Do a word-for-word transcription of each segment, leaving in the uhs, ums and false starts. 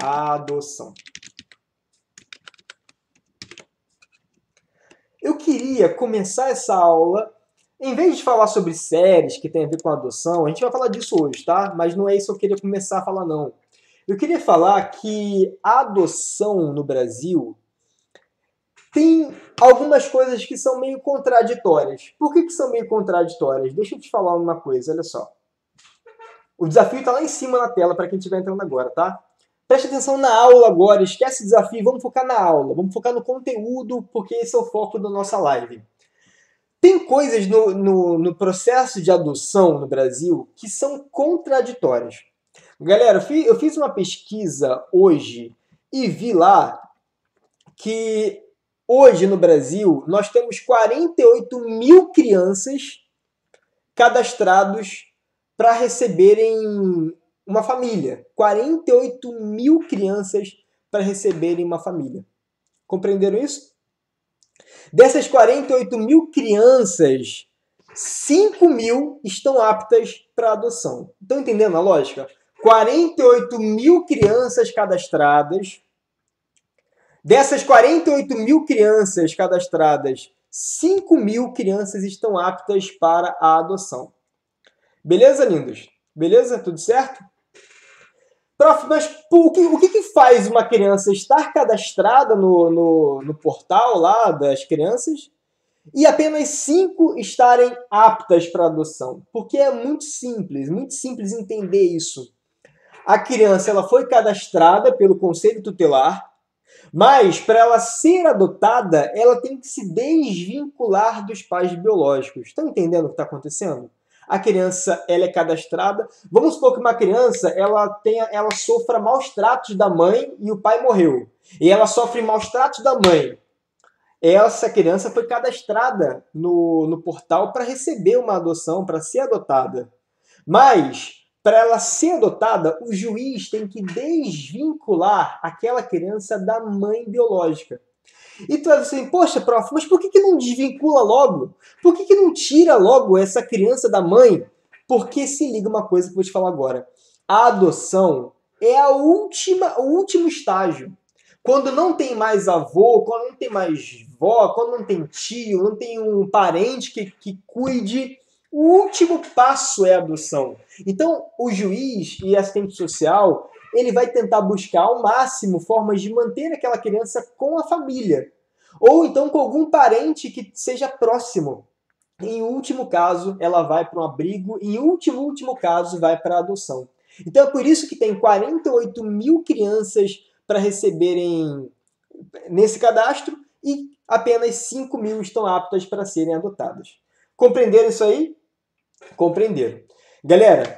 Adoção. Eu queria começar essa aula, em vez de falar sobre séries que tem a ver com adoção, a gente vai falar disso hoje, tá? Mas não é isso que eu queria começar a falar, não. Eu queria falar que a adoção no Brasil tem algumas coisas que são meio contraditórias. Por que, que são meio contraditórias? Deixa eu te falar uma coisa, olha só. O desafio está lá em cima na tela para quem estiver entrando agora, tá? Preste atenção na aula agora, esquece o desafio, vamos focar na aula, vamos focar no conteúdo, porque esse é o foco da nossa live. Tem coisas no, no, no processo de adoção no Brasil que são contraditórias. Galera, eu fiz, eu fiz uma pesquisa hoje e vi lá que hoje no Brasil nós temos quarenta e oito mil crianças cadastrados para receberem uma família. quarenta e oito mil crianças para receberem uma família. Compreenderam isso? Dessas quarenta e oito mil crianças, cinco mil estão aptas para adoção. Estão entendendo a lógica? quarenta e oito mil crianças cadastradas. Dessas quarenta e oito mil crianças cadastradas, cinco mil crianças estão aptas para a adoção. Beleza, lindos? Beleza? Tudo certo? Prof, mas o que, o que, que faz uma criança estar cadastrada no, no, no portal lá das crianças e apenas cinco estarem aptas para adoção? Porque é muito simples, muito simples entender isso. A criança ela foi cadastrada pelo Conselho Tutelar, mas para ela ser adotada, ela tem que se desvincular dos pais biológicos. Estão entendendo o que está acontecendo? A criança ela é cadastrada. Vamos supor que uma criança ela tenha, ela sofra maus tratos da mãe e o pai morreu. E ela sofre maus tratos da mãe. Essa criança foi cadastrada no, no portal para receber uma adoção, para ser adotada. Mas, para ela ser adotada, o juiz tem que desvincular aquela criança da mãe biológica. E tu vai dizer assim, poxa, prof, mas por que, que não desvincula logo? Por que, que não tira logo essa criança da mãe? Porque se liga uma coisa que eu vou te falar agora. A adoção é a última, o último estágio. Quando não tem mais avô, quando não tem mais vó, quando não tem tio, não tem um parente que, que cuide, o último passo é a adoção. Então, o juiz e assistente social, ele vai tentar buscar ao máximo formas de manter aquela criança com a família. Ou então com algum parente que seja próximo. Em último caso, ela vai para um abrigo. Em último, último caso, vai para a adoção. Então é por isso que tem quarenta e oito mil crianças para receberem nesse cadastro e apenas cinco mil estão aptas para serem adotadas. Compreenderam isso aí? Compreenderam. Galera,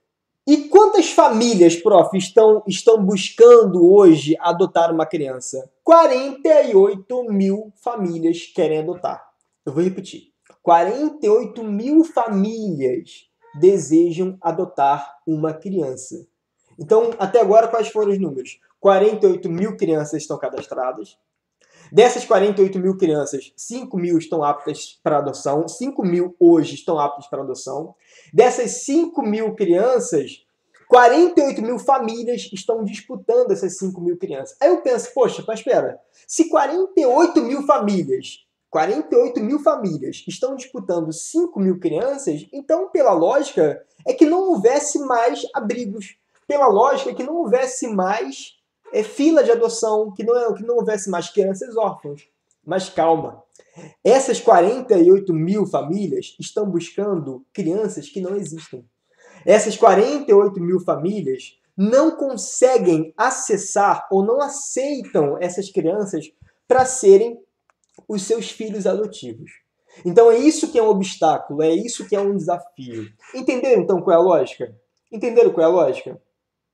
e quantas famílias, prof, estão, estão buscando hoje adotar uma criança? quarenta e oito mil famílias querem adotar. Eu vou repetir. quarenta e oito mil famílias desejam adotar uma criança. Então, até agora, quais foram os números? quarenta e oito mil crianças estão cadastradas. Dessas quarenta e oito mil crianças, cinco mil estão aptas para adoção. cinco mil hoje estão aptas para adoção. Dessas cinco mil crianças, quarenta e oito mil famílias estão disputando essas cinco mil crianças. Aí eu penso, poxa, mas espera, se quarenta e oito mil famílias, quarenta e oito mil famílias estão disputando cinco mil crianças, então, pela lógica, é que não houvesse mais abrigos. Pela lógica, é que não houvesse mais é, fila de adoção, que não, que não houvesse mais crianças órfãos. Mas calma, essas quarenta e oito mil famílias estão buscando crianças que não existem. Essas quarenta e oito mil famílias não conseguem acessar ou não aceitam essas crianças para serem os seus filhos adotivos. Então é isso que é um obstáculo, é isso que é um desafio. Entenderam então qual é a lógica? Entenderam qual é a lógica?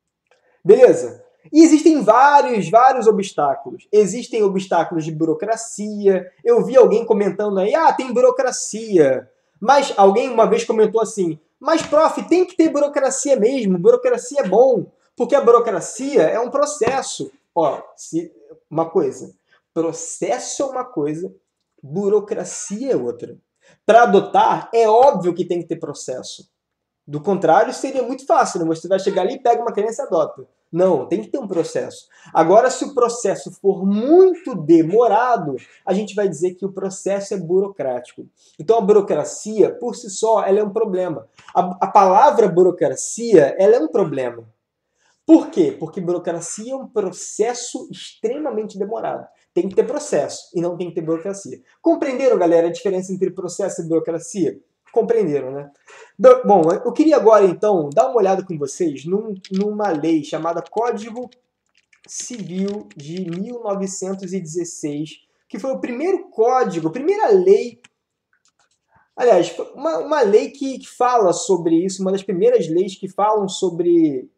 Beleza? E existem vários, vários obstáculos. Existem obstáculos de burocracia. Eu vi alguém comentando aí, ah, tem burocracia. Mas alguém uma vez comentou assim, mas, prof, tem que ter burocracia mesmo. Burocracia é bom, porque a burocracia é um processo. Ó, se, uma coisa, processo é uma coisa, burocracia é outra. Para adotar, é óbvio que tem que ter processo. Do contrário, seria muito fácil, né? Você vai chegar ali, pega uma criança e adota. Não, tem que ter um processo. Agora, se o processo for muito demorado, a gente vai dizer que o processo é burocrático. Então, a burocracia, por si só, ela é um problema. A, a palavra burocracia, ela é um problema. Por quê? Porque burocracia é um processo extremamente demorado. Tem que ter processo e não tem que ter burocracia. Compreenderam, galera, a diferença entre processo e burocracia? Compreenderam, né? Bom, eu queria agora, então, dar uma olhada com vocês num, numa lei chamada Código Civil de mil novecentos e dezesseis, que foi o primeiro código, a primeira lei, aliás, uma, uma lei que, que fala sobre isso, uma das primeiras leis que falam sobre,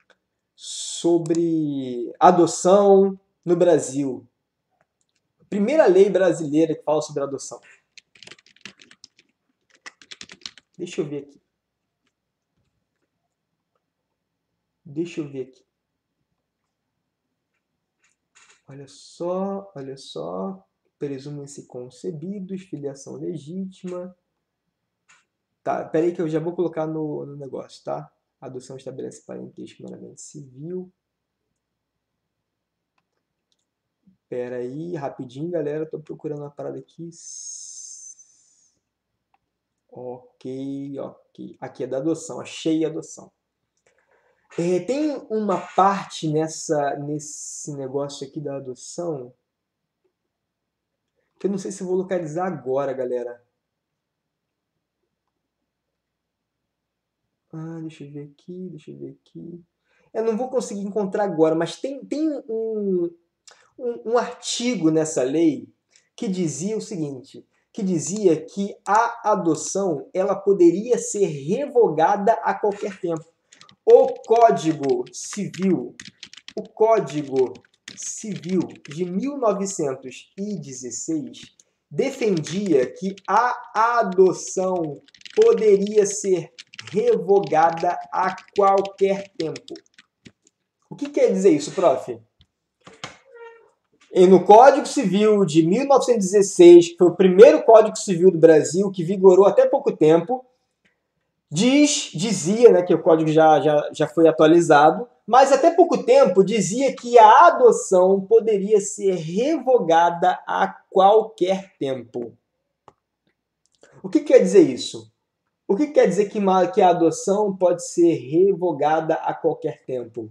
sobre adoção no Brasil. Primeira lei brasileira que fala sobre adoção. Deixa eu ver aqui. Deixa eu ver aqui. Olha só, olha só. Presumem-se concebidos, filiação legítima. Tá, peraí que eu já vou colocar no, no negócio, tá? Adoção estabelece parentesco meramente civil. Peraí, rapidinho, galera. Tô procurando uma parada aqui. Ok, ok. Aqui é da adoção. Achei a adoção. É, tem uma parte nessa, nesse negócio aqui da adoção que eu não sei se eu vou localizar agora, galera. Ah, deixa eu ver aqui, deixa eu ver aqui. Eu não vou conseguir encontrar agora, mas tem, tem um, um, um artigo nessa lei que dizia o seguinte, que dizia que a adoção ela poderia ser revogada a qualquer tempo. O Código Civil, o Código Civil de mil novecentos e dezesseis defendia que a adoção poderia ser revogada a qualquer tempo. O que quer dizer isso, prof? E no Código Civil de mil novecentos e dezesseis, que foi o primeiro Código Civil do Brasil, que vigorou até pouco tempo, diz, dizia, né, que o código já, já, já foi atualizado, mas até pouco tempo dizia que a adoção poderia ser revogada a qualquer tempo. O que quer dizer isso? O que quer dizer que, uma, que a adoção pode ser revogada a qualquer tempo?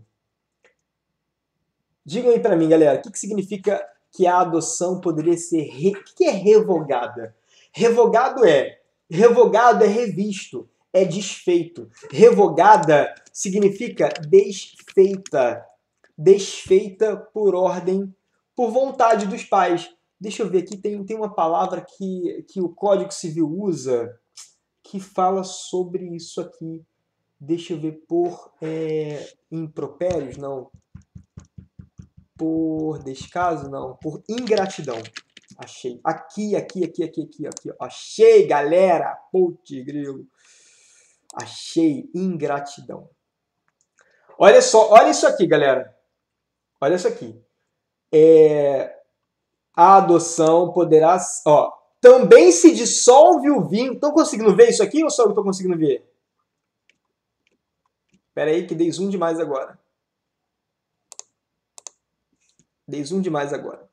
Digam aí para mim, galera, o que, que significa que a adoção poderia ser... Re... O que, que é revogada? Revogado é... Revogado é revisto, é desfeito. Revogada significa desfeita. Desfeita por ordem, por vontade dos pais. Deixa eu ver aqui, tem, tem uma palavra que, que o Código Civil usa que fala sobre isso aqui. Deixa eu ver, por é, impropérios, não. Por descaso, não. Por ingratidão. Achei. Aqui, aqui, aqui, aqui, aqui, aqui. Achei, galera. Putz, grilo. Achei. Ingratidão. Olha só, olha isso aqui, galera. Olha isso aqui. É, a adoção poderá... Ó, também se dissolve o vínculo... Estão conseguindo ver isso aqui ou só eu estou conseguindo ver? Espera aí que dei zoom demais agora. Dei zoom demais agora.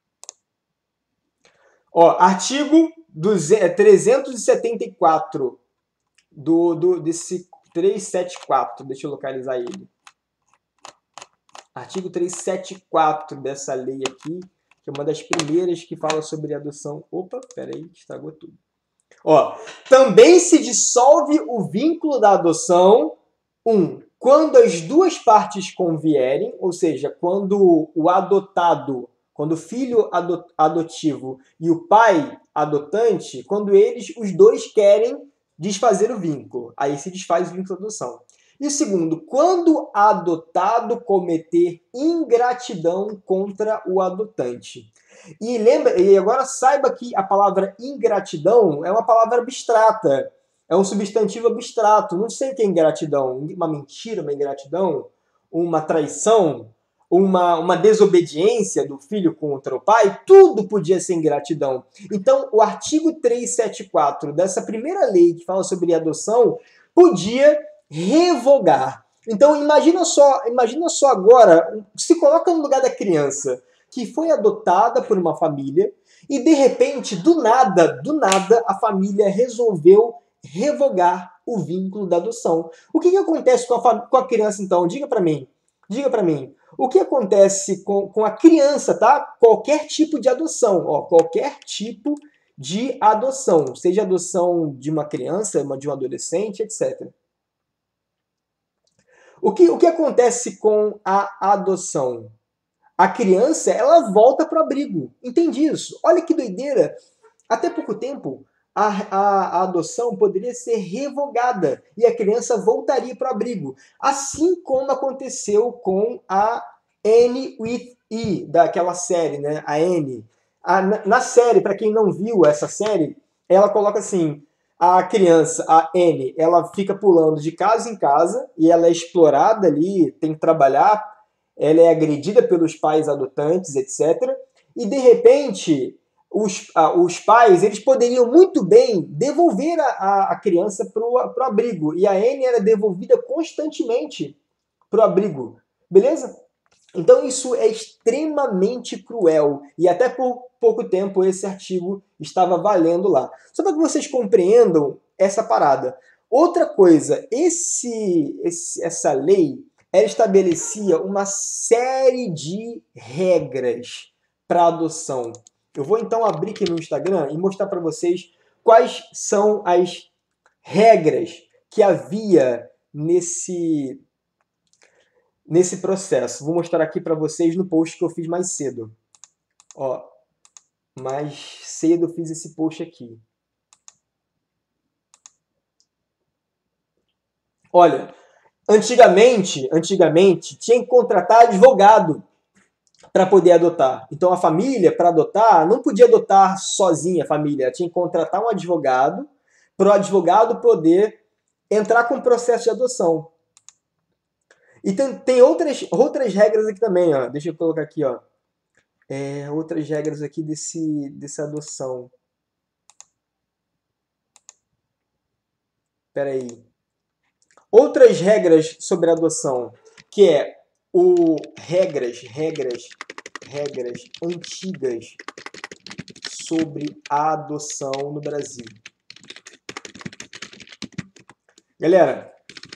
Ó, artigo trezentos e setenta e quatro do, do, desse trezentos e setenta e quatro. Deixa eu localizar ele. Artigo trezentos e setenta e quatro dessa lei aqui, que é uma das primeiras que fala sobre adoção. Opa, peraí, estragou tudo. Ó, também se dissolve o vínculo da adoção, um, quando as duas partes convierem, ou seja, quando o adotado, quando o filho adotivo e o pai adotante, quando eles, os dois querem desfazer o vínculo, aí se desfaz o vínculo da adoção. E o segundo, quando adotado cometer ingratidão contra o adotante. E lembra, e agora saiba que a palavra ingratidão é uma palavra abstrata, é um substantivo abstrato. Não sei o que é ingratidão, uma mentira, uma ingratidão, uma traição, uma, uma desobediência do filho contra o pai, tudo podia ser ingratidão. Então, o artigo trezentos e setenta e quatro dessa primeira lei que fala sobre adoção podia revogar. Então imagina só, imagina só agora, se coloca no lugar da criança que foi adotada por uma família e de repente, do nada, do nada, a família resolveu revogar o vínculo da adoção. O que, que acontece com a, com a criança então? Diga para mim. Diga para mim. O que acontece com, com a criança, tá? Qualquer tipo de adoção, ó, qualquer tipo de adoção, seja adoção de uma criança, de um adolescente, etcétera. O que, o que acontece com a adoção? A criança, ela volta para o abrigo. Entendi isso. Olha que doideira. Até pouco tempo, a, a, a adoção poderia ser revogada e a criança voltaria para o abrigo. Assim como aconteceu com a Annie with E, daquela série, né? A Annie. A, na, na série, para quem não viu essa série, ela coloca assim, a criança, a Annie, ela fica pulando de casa em casa e ela é explorada ali, tem que trabalhar, ela é agredida pelos pais adotantes, etcétera. E de repente, os, ah, os pais, eles poderiam muito bem devolver a, a criança para o abrigo. E a Annie era devolvida constantemente para o abrigo. Beleza? Então isso é extremamente cruel. E até por pouco tempo esse artigo estava valendo lá. Só para que vocês compreendam essa parada. Outra coisa, esse, esse, essa lei, ela estabelecia uma série de regras para adoção. Eu vou então abrir aqui no Instagram e mostrar para vocês quais são as regras que havia nesse, nesse processo. Vou mostrar aqui para vocês no post que eu fiz mais cedo. Ó, mais cedo eu fiz esse post aqui. Olha, antigamente, antigamente tinha que contratar advogado para poder adotar. Então a família, para adotar, não podia adotar sozinha a família, tinha que contratar um advogado para o advogado poder entrar com o processo de adoção. E tem, tem outras, outras regras aqui também, ó. Deixa eu colocar aqui, ó. É, outras regras aqui desse, dessa adoção. Espera aí. Outras regras sobre a adoção, que é o regras, regras, regras antigas sobre a adoção no Brasil. Galera,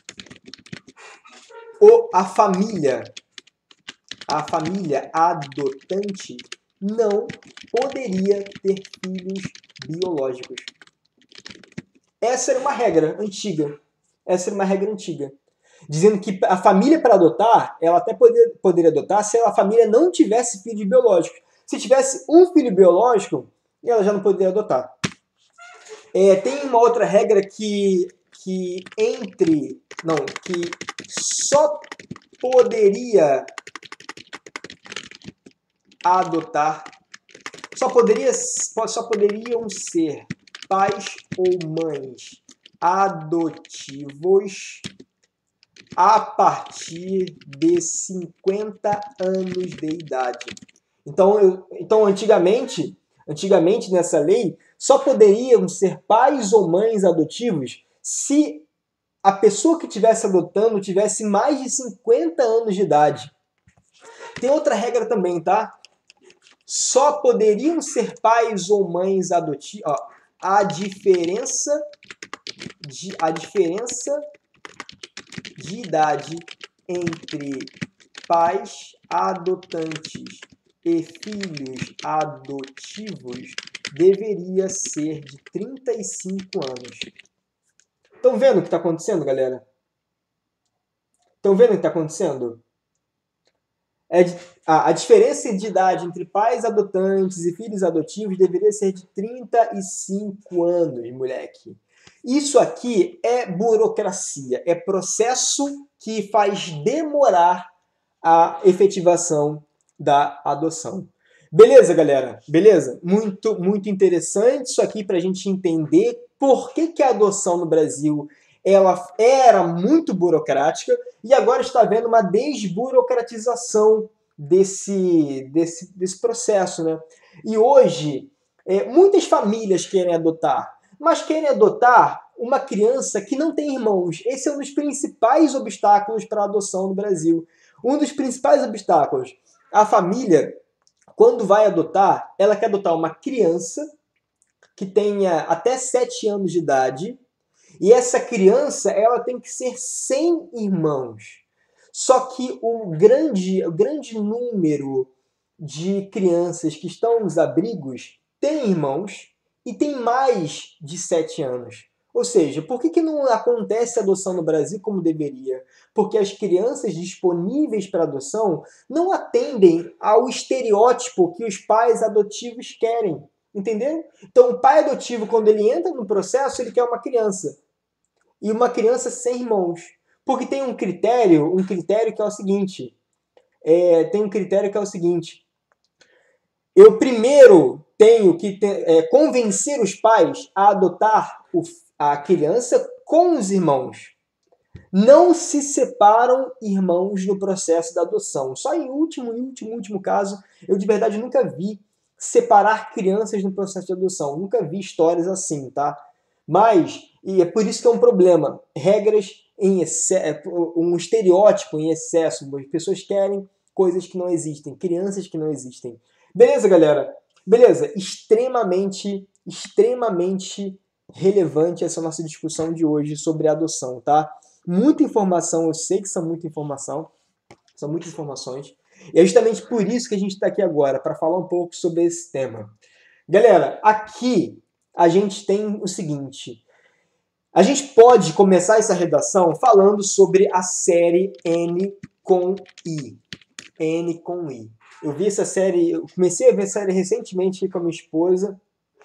o, a família, a família adotante não poderia ter filhos biológicos. Essa era uma regra antiga. Essa era uma regra antiga. Dizendo que a família para adotar, ela até poder, poderia adotar se a família não tivesse filhos biológicos. Se tivesse um filho biológico, ela já não poderia adotar. É, tem uma outra regra que, que entre... Não, que só poderia adotar, só, poderia, só poderiam ser pais ou mães adotivos a partir de cinquenta anos de idade. Então, eu, então antigamente, antigamente, nessa lei, só poderiam ser pais ou mães adotivos se a pessoa que estivesse adotando tivesse mais de cinquenta anos de idade. Tem outra regra também, tá? Só poderiam ser pais ou mães adotivos. A diferença de, a diferença de idade entre pais adotantes e filhos adotivos deveria ser de trinta e cinco anos. Estão vendo o que está acontecendo, galera? Estão vendo o que está acontecendo? É, a, a diferença de idade entre pais adotantes e filhos adotivos deveria ser de trinta e cinco anos, moleque. Isso aqui é burocracia, é processo que faz demorar a efetivação da adoção. Beleza, galera? Beleza? Muito, muito interessante isso aqui para a gente entender por que, que a adoção no Brasil ela era muito burocrática e agora está havendo uma desburocratização desse, desse, desse processo, né? E hoje, é, muitas famílias querem adotar, mas querem adotar uma criança que não tem irmãos. Esse é um dos principais obstáculos para a adoção no Brasil. Um dos principais obstáculos. A família, quando vai adotar, ela quer adotar uma criança que tenha até sete anos de idade, e essa criança ela tem que ser sem irmãos. Só que o grande, o grande número de crianças que estão nos abrigos tem irmãos e tem mais de sete anos. Ou seja, por que, que não acontece a adoção no Brasil como deveria? Porque as crianças disponíveis para adoção não atendem ao estereótipo que os pais adotivos querem. Entenderam? Então, o pai adotivo, quando ele entra no processo, ele quer uma criança. E uma criança sem irmãos. Porque tem um critério, um critério que é o seguinte. É, tem um critério que é o seguinte. Eu primeiro tenho que ter, é, convencer os pais a adotar o, a criança com os irmãos. Não se separam irmãos no processo da adoção. Só em último, último, último caso, eu de verdade nunca vi separar crianças no processo de adoção. Nunca vi histórias assim, tá? Mas, e é por isso que é um problema. Regras em excesso, um estereótipo em excesso. As pessoas querem coisas que não existem, crianças que não existem. Beleza, galera? Beleza? Extremamente, extremamente relevante essa nossa discussão de hoje sobre adoção, tá? Muita informação, eu sei que são muita informação, são muitas informações. E é justamente por isso que a gente está aqui agora, para falar um pouco sobre esse tema. Galera, aqui a gente tem o seguinte. A gente pode começar essa redação falando sobre a série N com I. N com I. Eu vi essa série, eu comecei a ver a série recentemente com a minha esposa.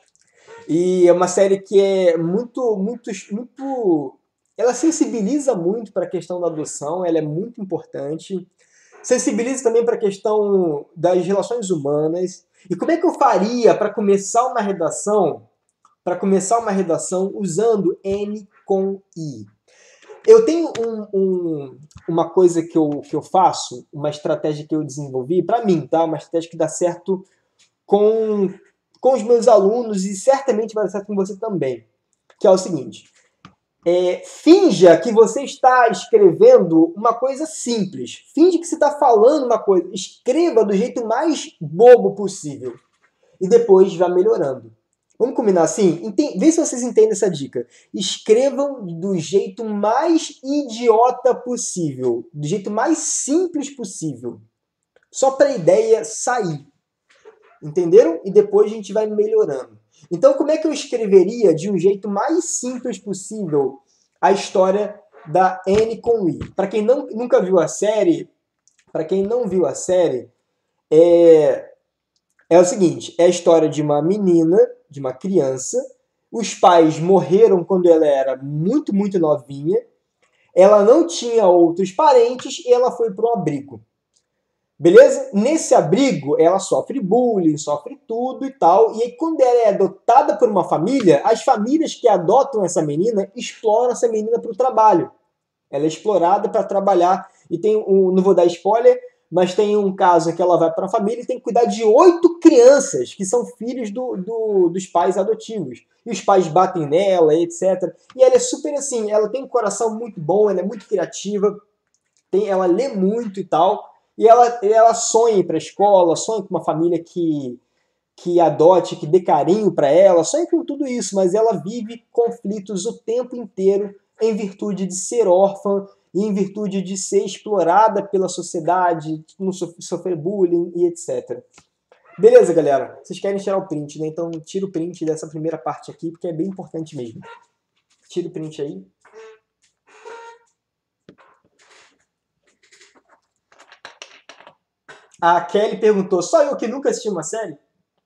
E é uma série que é muito, muito, muito... Ela sensibiliza muito para a questão da adoção, ela é muito importante. Sensibiliza também para a questão das relações humanas. E como é que eu faria para começar uma redação, para começar uma redação usando N com I? Eu tenho um, um, uma coisa que eu, que eu faço, uma estratégia que eu desenvolvi, para mim, tá? Uma estratégia que dá certo com, com os meus alunos e certamente vai dar certo com você também. Que é o seguinte. É, finja que você está escrevendo uma coisa simples. Finge que você está falando uma coisa. Escreva do jeito mais bobo possível. E depois vá melhorando. Vamos combinar assim? Enten- Vê se vocês entendem essa dica. Escrevam do jeito mais idiota possível. Do jeito mais simples possível. Só para a ideia sair. Entenderam? E depois a gente vai melhorando. Então, como é que eu escreveria de um jeito mais simples possível a história da N com I? Para quem não, nunca viu a série, para quem não viu a série, é, é o seguinte, é a história de uma menina, de uma criança, os pais morreram quando ela era muito, muito novinha, ela não tinha outros parentes e ela foi para um abrigo. Beleza? Nesse abrigo, ela sofre bullying, sofre tudo e tal. E aí, quando ela é adotada por uma família, as famílias que adotam essa menina exploram essa menina para o trabalho. Ela é explorada para trabalhar. E tem um, não vou dar spoiler, mas tem um caso que ela vai para a família e tem que cuidar de oito crianças que são filhos do, do, dos pais adotivos. E os pais batem nela, etcétera. E ela é super assim, ela tem um coração muito bom, ela é muito criativa, tem, ela lê muito e tal. E ela, ela sonha para a escola, sonha com uma família que, que adote, que dê carinho para ela, sonha com tudo isso, mas ela vive conflitos o tempo inteiro em virtude de ser órfã e em virtude de ser explorada pela sociedade, não sofrer bullying e etcétera. Beleza, galera? Vocês querem tirar o print, né? Então tira o print dessa primeira parte aqui, porque é bem importante mesmo. Tira o print aí. A Kelly perguntou, só eu que nunca assisti uma série?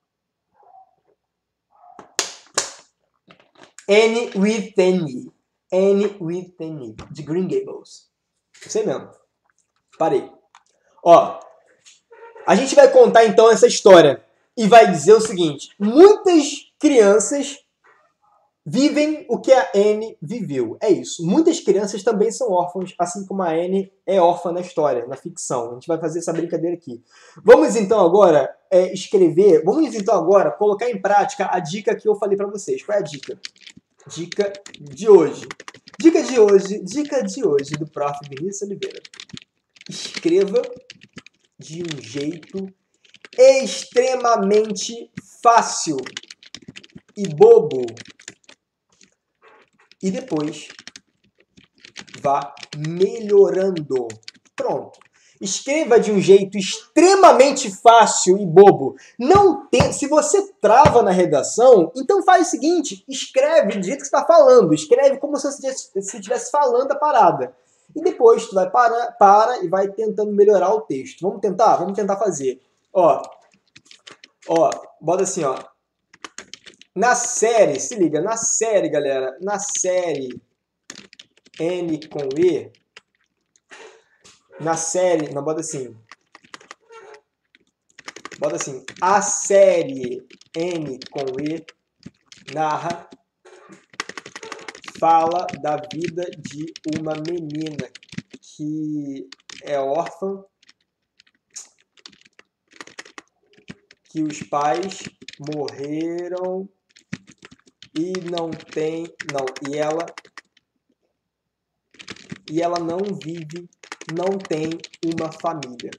Anne with Annie. Anne with Annie, de Green Gables. Sei mesmo. Parei. Ó, a gente vai contar então essa história e vai dizer o seguinte, muitas crianças vivem o que a Anne viveu. É isso. Muitas crianças também são órfãos, assim como a Anne é órfã na história, na ficção. A gente vai fazer essa brincadeira aqui. Vamos então agora é, escrever, vamos então agora colocar em prática a dica que eu falei para vocês. Qual é a dica? Dica de hoje. Dica de hoje, dica de hoje do prof Vinícius Oliveira. Escreva de um jeito extremamente fácil e bobo. E depois vá melhorando. Pronto. Escreva de um jeito extremamente fácil e bobo. Não tem, se você trava na redação, então faz o seguinte, escreve do jeito que você está falando. Escreve como se você estivesse falando a parada. E depois tu vai para, para e vai tentando melhorar o texto. Vamos tentar? Vamos tentar fazer. Ó, ó, bota assim, ó. Na série, se liga, na série, galera, na série N com E, na série, não, bota assim, bota assim, a série N com E narra, fala da vida de uma menina que é órfã, que os pais morreram e não tem, não, e ela, e ela não vive, não tem uma família.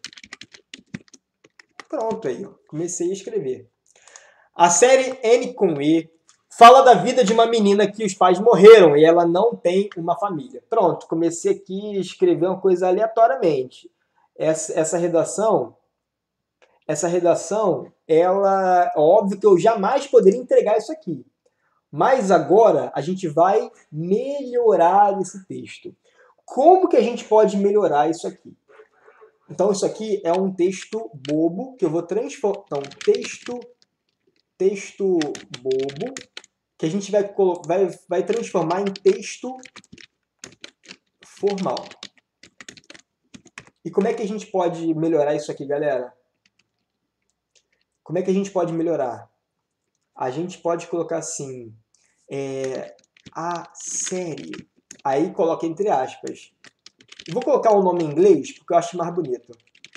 Pronto aí, ó. Comecei a escrever. A série N com E fala da vida de uma menina que os pais morreram e ela não tem uma família. Pronto, comecei aqui a escrever uma coisa aleatoriamente. Essa, essa redação, essa redação, ela, óbvio que eu jamais poderia entregar isso aqui. Mas agora a gente vai melhorar esse texto. Como que a gente pode melhorar isso aqui? Então, isso aqui é um texto bobo, que eu vou transformar... Então, texto, texto bobo, que a gente vai, vai, vai transformar em texto formal. E como é que a gente pode melhorar isso aqui, galera? Como é que a gente pode melhorar? A gente pode colocar assim... É, a série. Aí, coloca entre aspas. Eu vou colocar o nome em inglês, porque eu acho mais bonito.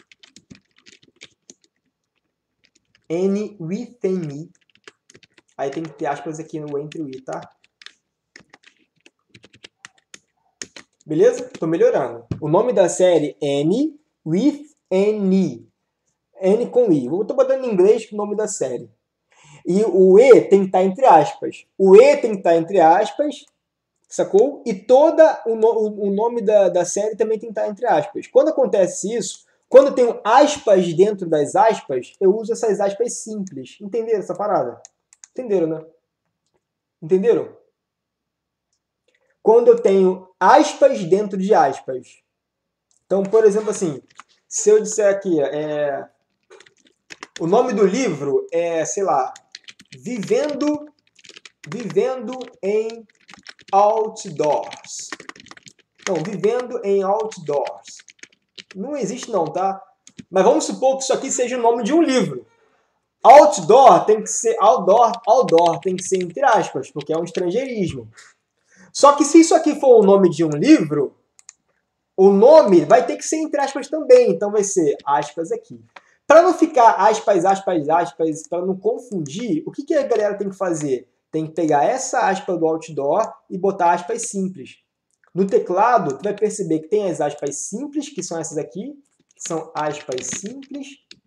N with me. Aí tem que ter aspas aqui no entre o i, tá? Beleza? Tô melhorando. O nome da série N with N. N com i. Eu tô botando em inglês o nome da série. E o E tem que estar entre aspas. O E tem que estar entre aspas, sacou? E toda o, no, o nome da, da série também tem que estar entre aspas. Quando acontece isso, quando eu tenho aspas dentro das aspas, eu uso essas aspas simples. Entenderam essa parada? Entenderam, né? Entenderam? Quando eu tenho aspas dentro de aspas. Então, por exemplo, assim, se eu disser aqui, é, o nome do livro é, sei lá, Vivendo, Vivendo em Outdoors. Não, Vivendo em Outdoors. Não existe não, tá? Mas vamos supor que isso aqui seja o nome de um livro. Outdoor tem que ser outdoor, outdoor tem que ser entre aspas, porque é um estrangeirismo. Só que se isso aqui for o nome de um livro, o nome vai ter que ser entre aspas também. Então vai ser aspas aqui. Para não ficar aspas, aspas, aspas, para não confundir, o que, que a galera tem que fazer? Tem que pegar essa aspa do outdoor e botar aspas simples. No teclado, tu vai perceber que tem as aspas simples, que são essas aqui, que são aspas simples.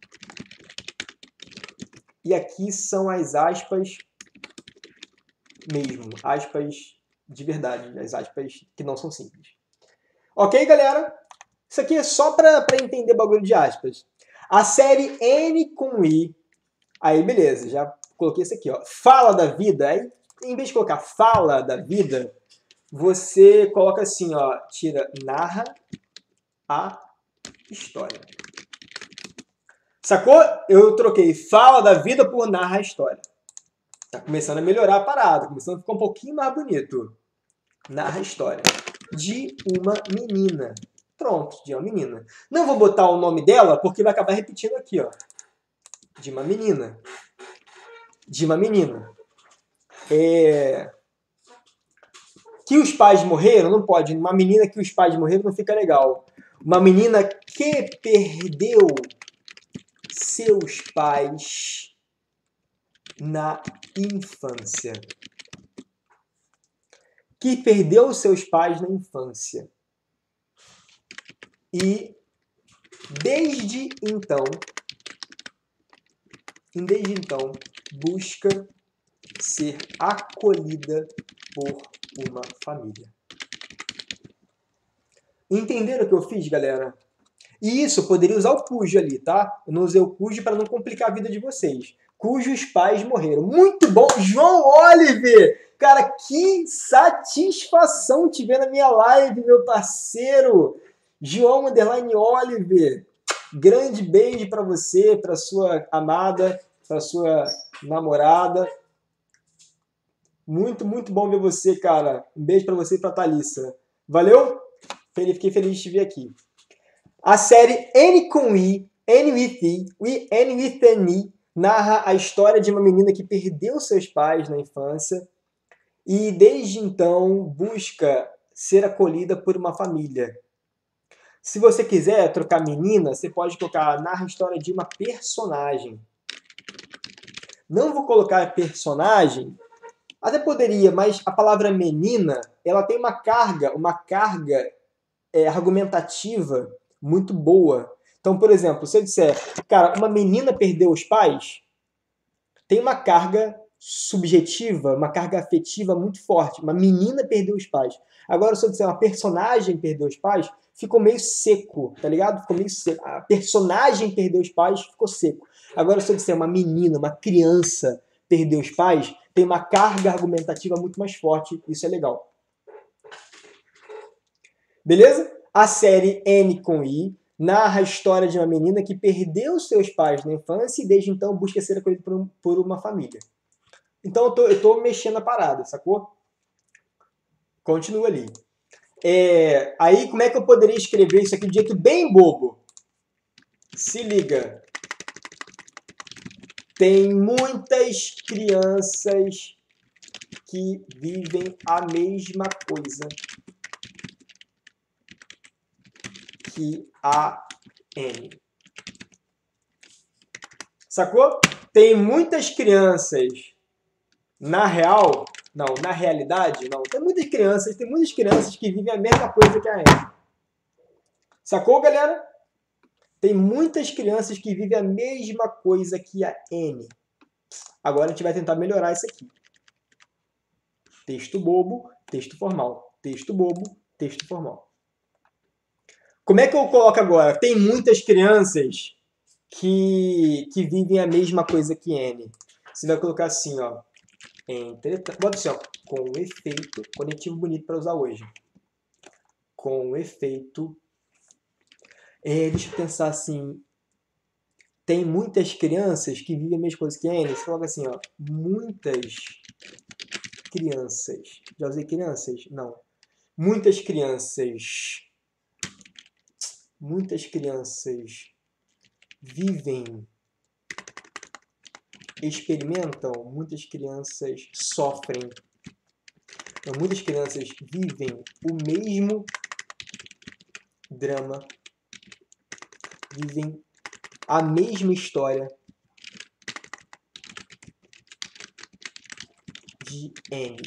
E aqui são as aspas mesmo, aspas de verdade, as aspas que não são simples. Ok, galera? Isso aqui é só para entender bagulho de aspas. A série N com I, aí beleza, já coloquei isso aqui, ó. Fala da vida, aí em vez de colocar fala da vida, você coloca assim, ó, tira narra a história. Sacou? Eu troquei fala da vida por narra a história. Tá começando a melhorar a parada, começando a ficar um pouquinho mais bonito. Narra a história de uma menina. Pronto, de uma menina. Não vou botar o nome dela, porque vai acabar repetindo aqui, ó. De uma menina. De uma menina. É... Que os pais morreram, não pode. Uma menina que os pais morreram não fica legal. Uma menina que perdeu seus pais na infância. que perdeu seus pais na infância. E desde então, desde então, busca ser acolhida por uma família. Entenderam o que eu fiz, galera? E isso, eu poderia usar o cujo ali, tá? Eu não usei o cujo para não complicar a vida de vocês. Cujos pais morreram. Muito bom! João Oliver! Cara, que satisfação te ver na minha live, meu parceiro! João Underline Oliver. Grande beijo para você, para sua amada, para sua namorada. Muito, muito bom ver você, cara. Um beijo para você e para Thalissa. Valeu? Fiquei feliz de te ver aqui. A série N com I, N with I, We N with an I, narra a história de uma menina que perdeu seus pais na infância e desde então busca ser acolhida por uma família. Se você quiser trocar menina, você pode colocar narra a história de uma personagem. Não vou colocar personagem, até poderia, mas a palavra menina, ela tem uma carga, uma carga é, argumentativa muito boa. Então, por exemplo, se eu disser, cara, uma menina perdeu os pais, tem uma carga subjetiva, uma carga afetiva muito forte. Uma menina perdeu os pais. Agora, se eu disser uma personagem perdeu os pais, ficou meio seco, tá ligado? Ficou meio seco. A personagem perdeu os pais, ficou seco. Agora, se eu disser uma menina, uma criança perdeu os pais, tem uma carga argumentativa muito mais forte. Isso é legal. Beleza? A série N com I narra a história de uma menina que perdeu seus pais na infância e desde então busca ser acolhida por, um, por uma família. Então eu tô, eu tô mexendo a parada, sacou? Continua ali. É, aí como é que eu poderia escrever isso aqui de jeito bem bobo? Se liga. Tem muitas crianças que vivem a mesma coisa que a N. Sacou? Tem muitas crianças na real, não, na realidade, não. Tem muitas crianças, tem muitas crianças que vivem a mesma coisa que a N. Sacou, galera? Tem muitas crianças que vivem a mesma coisa que a N. Agora a gente vai tentar melhorar isso aqui. Texto bobo, texto formal. Texto bobo, texto formal. Como é que eu coloco agora? Tem muitas crianças que, que vivem a mesma coisa que N. Você vai colocar assim, ó. Entretanto, bota assim, ó. Com efeito, conectivo bonito para usar hoje. Com efeito. É, deixa eu pensar assim. Tem muitas crianças que vivem a mesma coisa que N. Você coloca assim, ó. Muitas crianças. Já usei crianças? Não. Muitas crianças. Muitas crianças vivem, experimentam, muitas crianças sofrem. Então, muitas crianças vivem o mesmo drama, vivem a mesma história de N.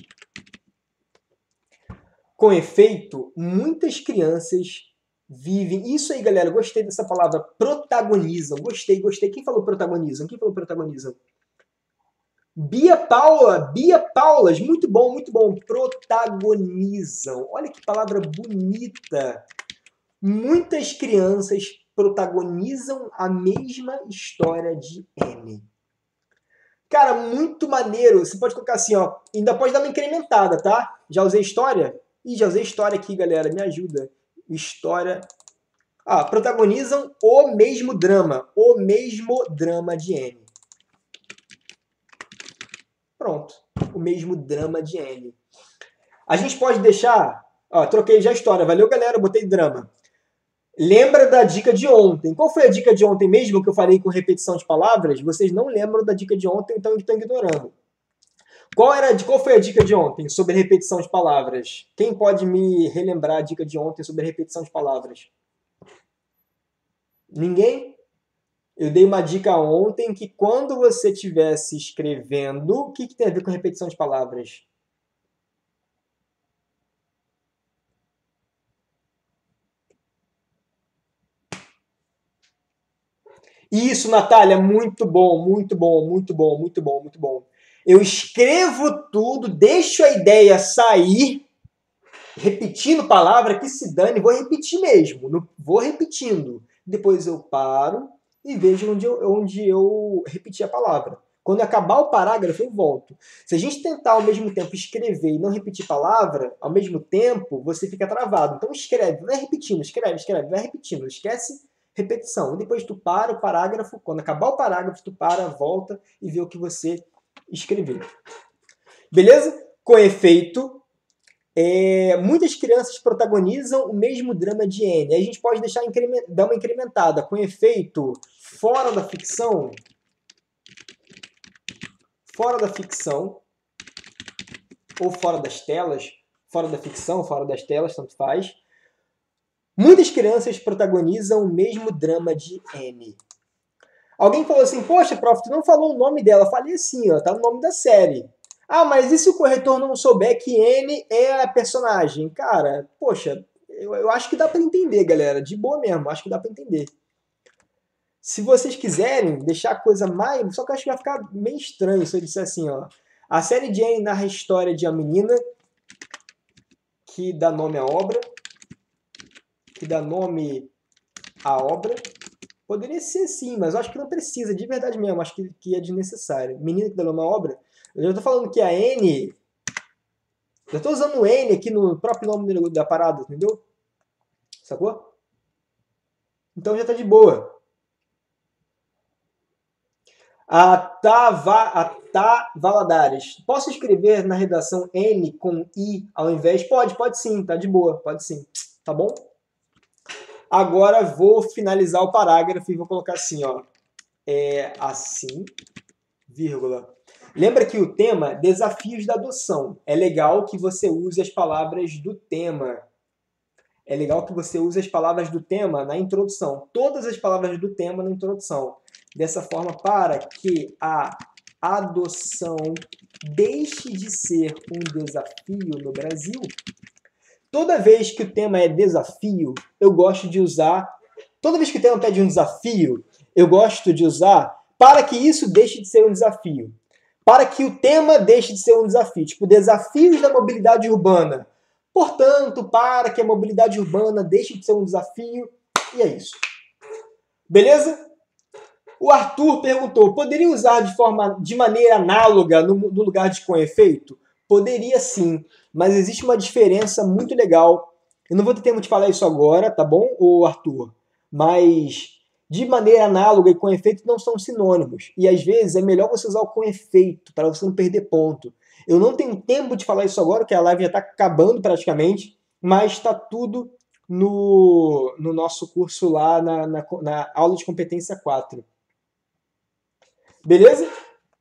Com efeito, muitas crianças vivem... Isso aí, galera, gostei dessa palavra, protagonizam. Gostei, gostei. Quem falou protagonizam? Quem falou protagonizam? Bia Paula, Bia Paulas, muito bom, muito bom. Protagonizam. Olha que palavra bonita. Muitas crianças protagonizam a mesma história de N. Cara, muito maneiro. Você pode colocar assim, ó. Ainda pode dar uma incrementada, tá? Já usei história? Ih, já usei história aqui, galera. Me ajuda. História. Ah, protagonizam o mesmo drama. O mesmo drama de N. Pronto. O mesmo drama de N. A gente pode deixar... Ó, troquei já a história. Valeu, galera. Eu botei drama. Lembra da dica de ontem. Qual foi a dica de ontem mesmo que eu falei com repetição de palavras? Vocês não lembram da dica de ontem, então estão ignorando. Qual, era, qual foi a dica de ontem sobre repetição de palavras? Quem pode me relembrar a dica de ontem sobre repetição de palavras? Ninguém? Eu dei uma dica ontem que quando você estivesse escrevendo, o que, que tem a ver com repetição de palavras? Isso, Natália, muito bom, muito bom, muito bom, muito bom, muito bom. Eu escrevo tudo, deixo a ideia sair, repetindo palavra, que se dane, vou repetir mesmo, vou repetindo. Depois eu paro e vejo onde eu, onde eu repeti a palavra. Quando acabar o parágrafo, eu volto. Se a gente tentar ao mesmo tempo escrever e não repetir palavra, ao mesmo tempo, você fica travado. Então escreve, vai repetindo, escreve, escreve, vai repetindo. Esquece repetição. E depois tu para o parágrafo, quando acabar o parágrafo, tu para, volta e vê o que você escreveu. Beleza? Com efeito, é, muitas crianças protagonizam o mesmo drama de N. Aí a gente pode deixar dar uma incrementada. Com efeito, fora da ficção, fora da ficção, ou fora das telas, fora da ficção, fora das telas, tanto faz. Muitas crianças protagonizam o mesmo drama de N. Alguém falou assim, poxa, prof, tu não falou o nome dela. Eu falei assim, ó, tá no nome da série. Ah, mas e se o corretor não souber que N é a personagem? Cara, poxa, eu, eu acho que dá pra entender, galera. De boa mesmo, acho que dá pra entender. Se vocês quiserem deixar a coisa mais... Só que eu acho que vai ficar meio estranho se eu disser assim, ó. A série de N narra a história de uma menina que dá nome à obra. Que dá nome à obra. Poderia ser sim, mas eu acho que não precisa, de verdade mesmo. Acho que, que é desnecessário. Menina que dá nome à obra. Eu já tô falando que a N... Já tô usando o N aqui no próprio nome da parada, entendeu? Sacou? Então já tá de boa. A Tava, a Ta Valadares. Posso escrever na redação N com I ao invés? Pode, pode sim, tá de boa, pode sim. Tá bom? Agora vou finalizar o parágrafo e vou colocar assim, ó. É assim, vírgula. Lembra que o tema, desafios da adoção. É legal que você use as palavras do tema. É legal que você use as palavras do tema na introdução. Todas as palavras do tema na introdução. Dessa forma, para que a adoção deixe de ser um desafio no Brasil, toda vez que o tema é desafio, eu gosto de usar... Toda vez que o tema pede um desafio, eu gosto de usar para que isso deixe de ser um desafio. Para que o tema deixe de ser um desafio. Tipo, desafios da mobilidade urbana. Portanto, para que a mobilidade urbana deixe de ser um desafio. E é isso. Beleza? O Arthur perguntou, poderia usar de, forma, de maneira análoga no, no lugar de com efeito? Poderia sim, mas existe uma diferença muito legal. Eu não vou ter tempo de falar isso agora, tá bom, ô Arthur? Mas de maneira análoga e com efeito não são sinônimos. E às vezes é melhor você usar o com efeito, para você não perder ponto. Eu não tenho tempo de falar isso agora, porque a live já está acabando praticamente, mas está tudo no, no nosso curso lá, na, na, na aula de competência quatro. Beleza?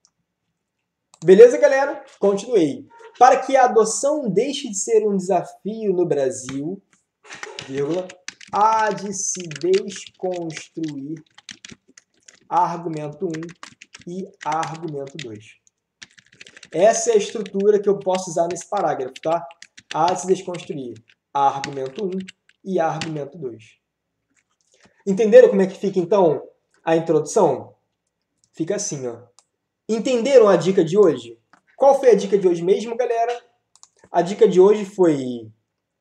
Beleza, galera? Continuei. Para que a adoção deixe de ser um desafio no Brasil, vírgula, há de se desconstruir argumento um e argumento dois. Essa é a estrutura que eu posso usar nesse parágrafo, tá? Há de se desconstruir argumento um e argumento dois. Entenderam como é que fica, então, a introdução? Fica assim, ó. Entenderam a dica de hoje? Qual foi a dica de hoje mesmo, galera? A dica de hoje foi...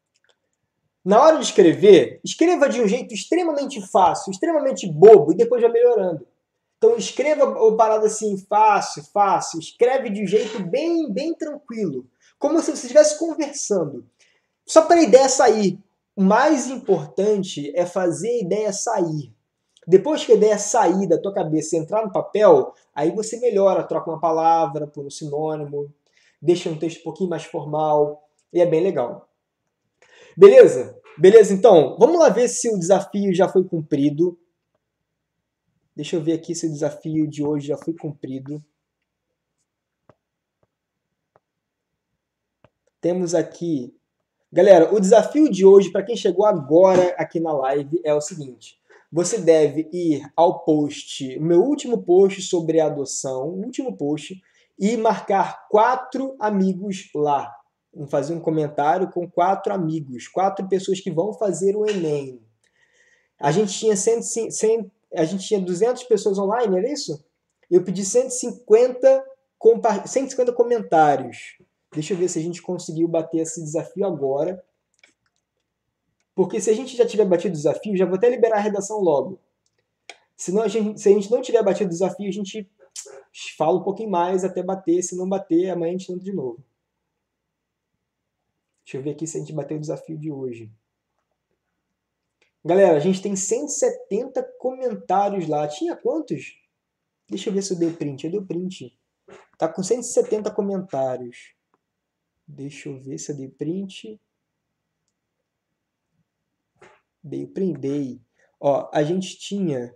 Na hora de escrever, escreva de um jeito extremamente fácil, extremamente bobo, e depois vai melhorando. Então escreva o parado assim, fácil, fácil. Escreve de um jeito bem, bem tranquilo. Como se você estivesse conversando. Só para a ideia sair. O mais importante é fazer a ideia sair. Depois que a ideia sair da tua cabeça e entrar no papel, aí você melhora, troca uma palavra por um sinônimo, deixa um texto um pouquinho mais formal, e é bem legal. Beleza? Beleza, então, vamos lá ver se o desafio já foi cumprido. Deixa eu ver aqui se o desafio de hoje já foi cumprido. Temos aqui... Galera, o desafio de hoje, para quem chegou agora aqui na live, é o seguinte. Você deve ir ao post, meu último post sobre a adoção, o último post, e marcar quatro amigos lá. Fazer um comentário com quatro amigos, quatro pessoas que vão fazer o Enem. A gente tinha cem, cem, a gente tinha duzentas pessoas online, era isso? Eu pedi cento e cinquenta, compa cento e cinquenta comentários. Deixa eu ver se a gente conseguiu bater esse desafio agora. Porque se a gente já tiver batido o desafio, já vou até liberar a redação logo. Senão, a gente, se a gente não tiver batido o desafio, a gente fala um pouquinho mais até bater. Se não bater, amanhã a gente tenta de novo. Deixa eu ver aqui se a gente bateu o desafio de hoje. Galera, a gente tem cento e setenta comentários lá. Tinha quantos? Deixa eu ver se eu dei print. Eu dei print. Tá com cento e setenta comentários. Deixa eu ver se eu dei print. Dei o print, dei. Ó, a gente tinha...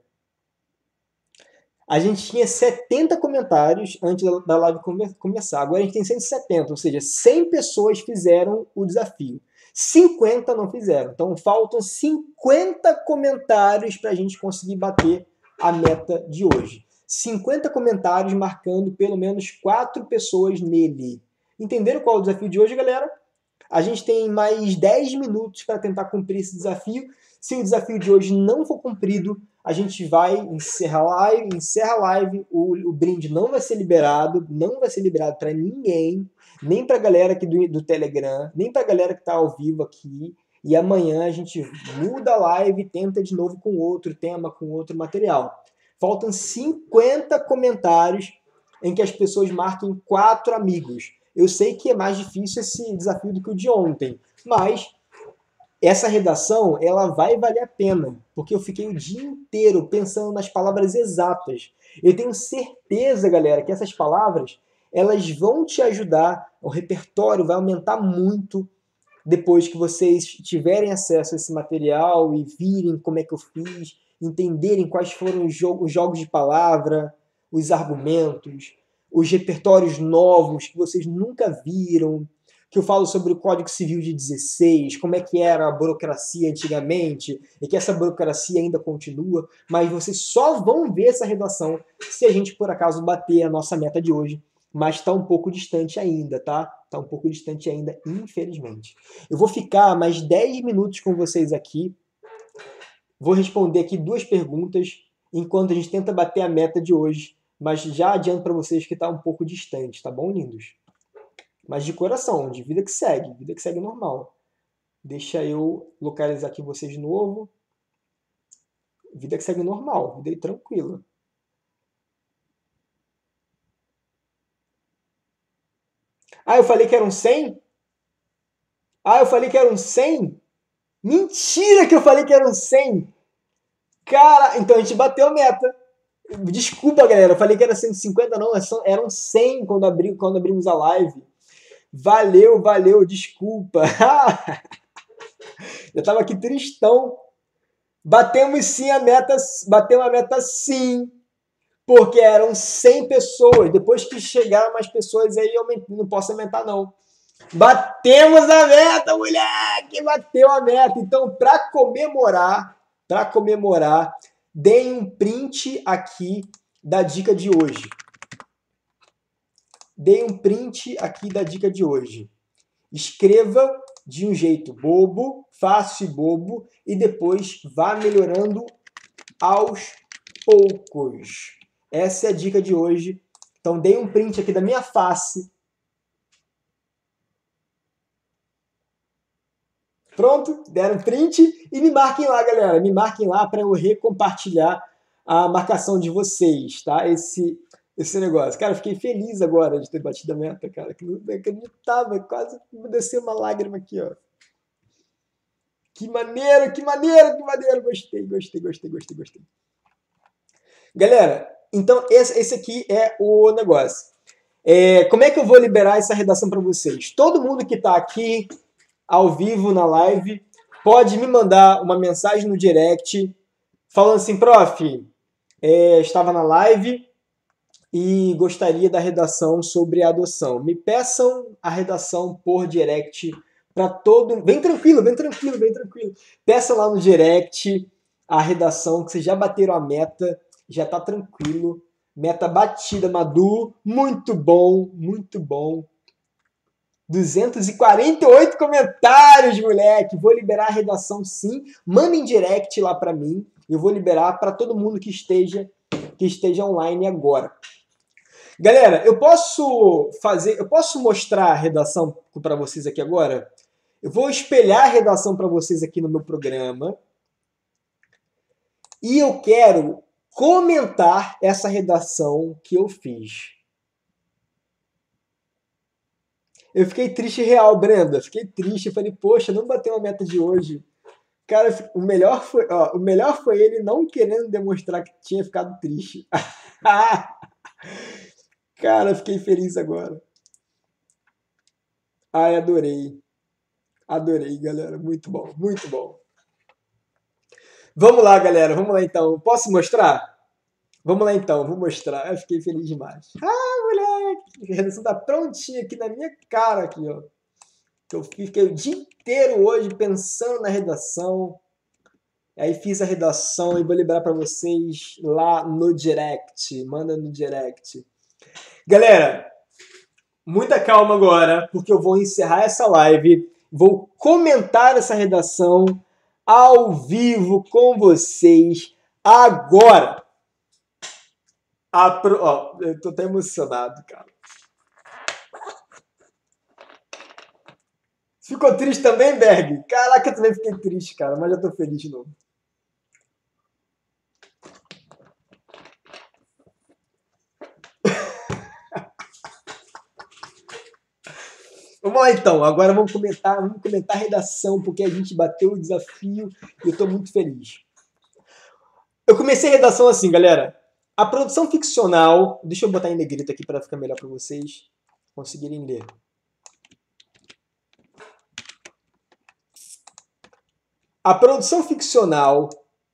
A gente tinha setenta comentários antes da live começar. Agora a gente tem cento e setenta, ou seja, cem pessoas fizeram o desafio. cinquenta não fizeram. Então faltam cinquenta comentários para a gente conseguir bater a meta de hoje. cinquenta comentários marcando pelo menos quatro pessoas nele. Entenderam qual é o desafio de hoje, galera? A gente tem mais dez minutos para tentar cumprir esse desafio. Se o desafio de hoje não for cumprido, a gente vai encerrar a live, encerra a live, o, o brinde não vai ser liberado, não vai ser liberado para ninguém, nem para a galera aqui do, do Telegram, nem para a galera que está ao vivo aqui. E amanhã a gente muda a live e tenta de novo com outro tema, com outro material. Faltam cinquenta comentários em que as pessoas marquem quatro amigos. Eu sei que é mais difícil esse desafio do que o de ontem, mas essa redação ela vai valer a pena, porque eu fiquei o dia inteiro pensando nas palavras exatas. Eu tenho certeza, galera, que essas palavras elas vão te ajudar, o repertório vai aumentar muito depois que vocês tiverem acesso a esse material e virem como é que eu fiz, entenderem quais foram os, jo- os jogos de palavra, os argumentos, os repertórios novos que vocês nunca viram, que eu falo sobre o Código Civil de dezesseis, como é que era a burocracia antigamente, e que essa burocracia ainda continua, mas vocês só vão ver essa redação se a gente, por acaso, bater a nossa meta de hoje, mas está um pouco distante ainda, tá? Está um pouco distante ainda, infelizmente. Eu vou ficar mais dez minutos com vocês aqui, vou responder aqui duas perguntas, enquanto a gente tenta bater a meta de hoje, mas já adianto para vocês que está um pouco distante, tá bom, lindos? Mas de coração, de vida que segue, vida que segue normal. Deixa eu localizar aqui vocês de novo. Vida que segue normal, vida aí tranquila. Ah, eu falei que eram cem? Ah, eu falei que eram cem? Mentira que eu falei que eram cem! Cara, então a gente bateu a meta. Desculpa, galera, eu falei que era cento e cinquenta, não, eram cem quando, abri, quando abrimos a live. Valeu, valeu, desculpa. Eu tava aqui tristão. Batemos sim a meta, batemos a meta sim, porque eram cem pessoas. Depois que chegaram mais pessoas aí, eu não posso aumentar não. Batemos a meta, moleque! Bateu a meta. Então, para comemorar, para comemorar, deem um print aqui da dica de hoje. Dei um print aqui da dica de hoje. Escreva de um jeito bobo, fácil e bobo, e depois vá melhorando aos poucos. Essa é a dica de hoje. Então, dei um print aqui da minha face. Pronto? Deram print e me marquem lá, galera. Me marquem lá para eu recompartilhar a marcação de vocês, tá? Esse... esse negócio. Cara, eu fiquei feliz agora de ter batido a meta, cara. Que não acreditava, quase desceu uma lágrima aqui, ó. Que maneiro, que maneiro, que maneiro. Gostei, gostei, gostei, gostei, gostei. Galera, então esse, esse aqui é o negócio. É, como é que eu vou liberar essa redação para vocês? Todo mundo que está aqui ao vivo na live pode me mandar uma mensagem no direct falando assim, prof, é, estava na live e gostaria da redação sobre a adoção. Me peçam a redação por direct para todo... Vem tranquilo, vem tranquilo, vem tranquilo. Peça lá no direct a redação, que vocês já bateram a meta, já tá tranquilo. Meta batida, Madu. Muito bom, muito bom. duzentos e quarenta e oito comentários, moleque. Vou liberar a redação, sim. Mandem direct lá para mim. Eu vou liberar para todo mundo que esteja, que esteja online agora. Galera, eu posso fazer, eu posso mostrar a redação para vocês aqui agora? Eu vou espelhar a redação para vocês aqui no meu programa. E eu quero comentar essa redação que eu fiz. Eu fiquei triste real, Brenda. Fiquei triste. Eu falei, poxa, não bateu a meta de hoje. Cara, o melhor foi, ó, o melhor foi ele não querendo demonstrar que tinha ficado triste. Cara, fiquei feliz agora. Ai, adorei. Adorei, galera. Muito bom, muito bom. Vamos lá, galera. Vamos lá, então. Posso mostrar? Vamos lá, então. Vou mostrar. Eu fiquei feliz demais. Ah, moleque. A redação tá prontinha aqui na minha cara, aqui, ó. Eu fiquei o dia inteiro hoje pensando na redação. Aí fiz a redação e vou liberar para vocês lá no direct. Manda no direct. Galera, muita calma agora, porque eu vou encerrar essa live. Vou comentar essa redação ao vivo com vocês agora. Apro... Ó, eu tô até emocionado, cara. Ficou triste também, Berg? Caraca, eu também fiquei triste, cara, mas já tô feliz de novo. Vamos lá então, agora vamos comentar, vamos comentar a redação, porque a gente bateu o desafio e eu tô muito feliz. Eu comecei a redação assim, galera. A produção ficcional... Deixa eu botar em negrito aqui para ficar melhor para vocês conseguirem ler. A produção ficcional,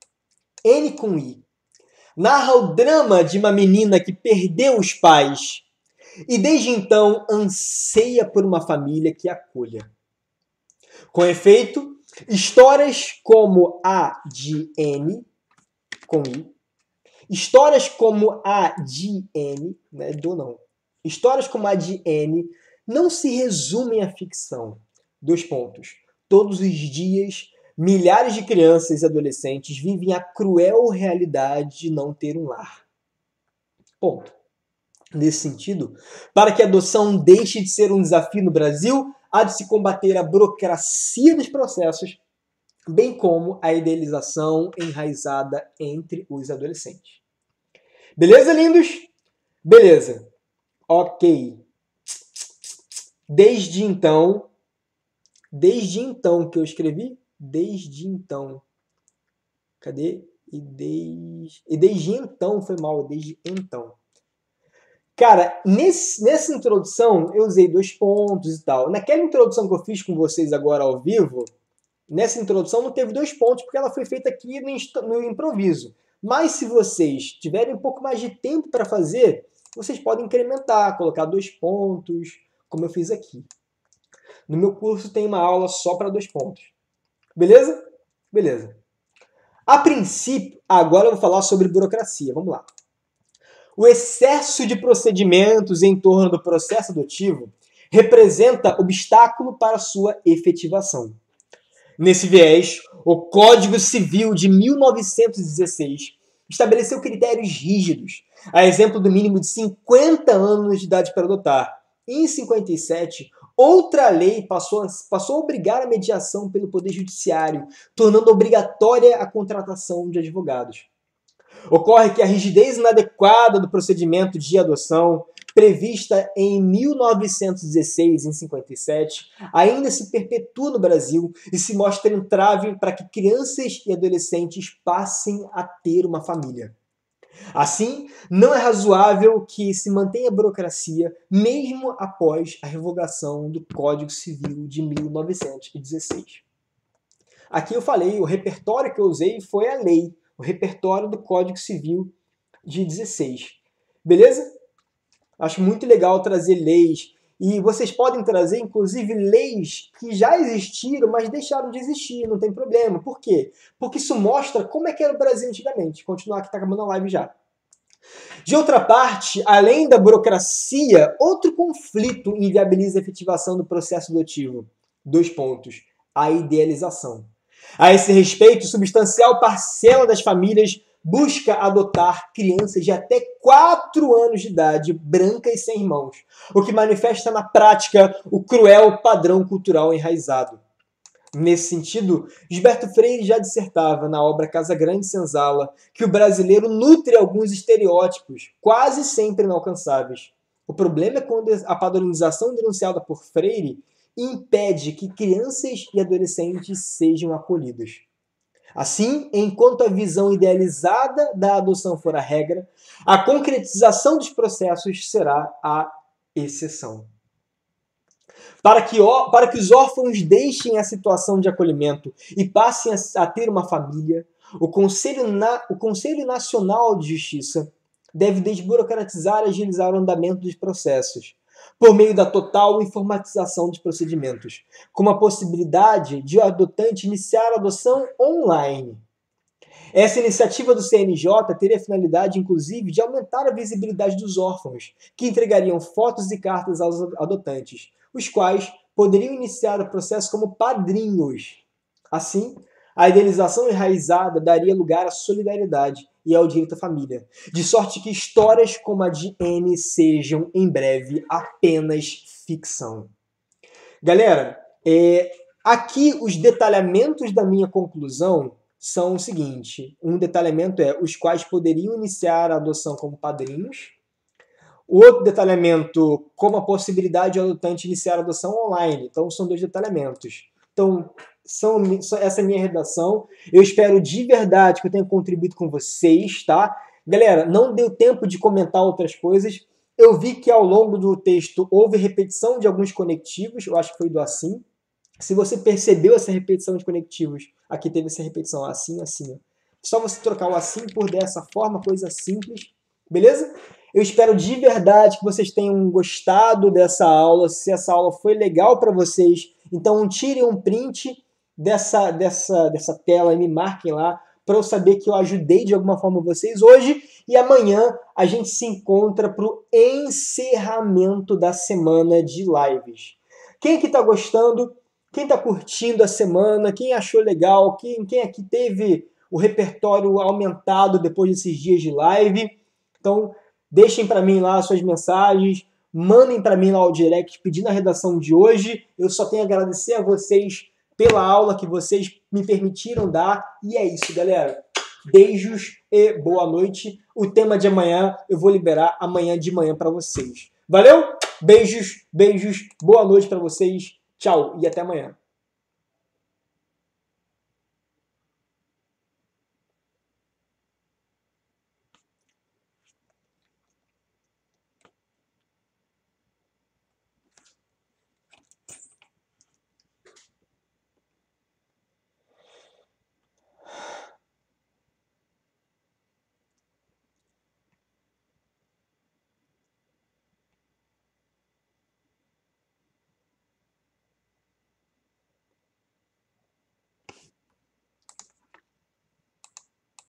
N com I, narra o drama de uma menina que perdeu os pais e desde então anseia por uma família que a acolha. Com efeito, histórias como a de N, com I, histórias como a de N, né, do não, histórias como a de N não se resumem à ficção. Dois pontos. Todos os dias, milhares de crianças e adolescentes vivem a cruel realidade de não ter um lar. Ponto. Nesse sentido, para que a adoção deixe de ser um desafio no Brasil, há de se combater a burocracia dos processos, bem como a idealização enraizada entre os adolescentes. Beleza, lindos? Beleza. Ok. Desde então, desde então que eu escrevi, desde então. Cadê? E desde, e desde então, foi mal, desde então. Cara, nesse, nessa introdução eu usei dois pontos e tal. Naquela introdução que eu fiz com vocês agora ao vivo, nessa introdução não teve dois pontos porque ela foi feita aqui no, no improviso. Mas se vocês tiverem um pouco mais de tempo para fazer, vocês podem incrementar, colocar dois pontos, como eu fiz aqui. No meu curso tem uma aula só para dois pontos. Beleza? Beleza. A princípio, agora eu vou falar sobre burocracia. Vamos lá. O excesso de procedimentos em torno do processo adotivo representa obstáculo para sua efetivação. Nesse viés, o Código Civil de mil novecentos e dezesseis estabeleceu critérios rígidos, a exemplo do mínimo de cinquenta anos de idade para adotar. Em cinquenta e sete, outra lei passou a, passou a obrigar a mediação pelo Poder Judiciário, tornando obrigatória a contratação de advogados. Ocorre que a rigidez inadequada do procedimento de adoção, prevista em mil novecentos e dezesseis, em cinquenta e sete, ainda se perpetua no Brasil e se mostra entrave para que crianças e adolescentes passem a ter uma família. Assim, não é razoável que se mantenha a burocracia mesmo após a revogação do Código Civil de mil novecentos e dezesseis. Aqui eu falei, o repertório que eu usei foi a lei, o repertório do Código Civil de dezesseis. Beleza? Acho muito legal trazer leis. E vocês podem trazer, inclusive, leis que já existiram, mas deixaram de existir, não tem problema. Por quê? Porque isso mostra como é que era o Brasil antigamente. Continuar que está acabando a live já. De outra parte, além da burocracia, outro conflito inviabiliza a efetivação do processo adotivo. Dois pontos. A idealização. A esse respeito, substancial parcela das famílias busca adotar crianças de até quatro anos de idade, brancas e sem irmãos, o que manifesta na prática o cruel padrão cultural enraizado. Nesse sentido, Gilberto Freire já dissertava na obra Casa Grande Senzala que o brasileiro nutre alguns estereótipos, quase sempre inalcançáveis. O problema é quando a padronização denunciada por Freire impede que crianças e adolescentes sejam acolhidos. Assim, enquanto a visão idealizada da adoção for a regra, a concretização dos processos será a exceção. Para que, para que os órfãos deixem a situação de acolhimento e passem a, a ter uma família, o Conselho, Na, o Conselho Nacional de Justiça deve desburocratizar e agilizar o andamento dos processos, por meio da total informatização dos procedimentos, com a possibilidade de o adotante iniciar a adoção online. Essa iniciativa do C N J teria a finalidade, inclusive, de aumentar a visibilidade dos órfãos, que entregariam fotos e cartas aos adotantes, os quais poderiam iniciar o processo como padrinhos. Assim, a idealização enraizada daria lugar à solidariedade e ao direito à família, de sorte que histórias como a de N sejam, em breve, apenas ficção. Galera, é, aqui os detalhamentos da minha conclusão são o seguinte. Um detalhamento é os quais poderiam iniciar a adoção como padrinhos. O outro detalhamento, como a possibilidade de o adotante iniciar a adoção online. Então, são dois detalhamentos. Então, são, essa é a minha redação. Eu espero de verdade que eu tenha contribuído com vocês, tá? Galera, não deu tempo de comentar outras coisas. Eu vi que ao longo do texto houve repetição de alguns conectivos. Eu acho que foi do assim. Se você percebeu essa repetição de conectivos, aqui teve essa repetição assim, assim. Ó. Só você trocar o assim por dessa forma, coisa simples. Beleza? Eu espero de verdade que vocês tenham gostado dessa aula. Se essa aula foi legal para vocês, então tirem um print dessa, dessa, dessa tela e me marquem lá para eu saber que eu ajudei de alguma forma vocês hoje. E amanhã a gente se encontra para o encerramento da semana de lives. Quem que está gostando? Quem está curtindo a semana? Quem achou legal? Quem, quem aqui teve o repertório aumentado depois desses dias de live? Então, deixem para mim lá as suas mensagens, mandem para mim lá o direct pedindo a redação de hoje. Eu só tenho a agradecer a vocês pela aula que vocês me permitiram dar. E é isso, galera. Beijos e boa noite. O tema de amanhã eu vou liberar amanhã de manhã para vocês. Valeu? Beijos, beijos, boa noite para vocês. Tchau e até amanhã.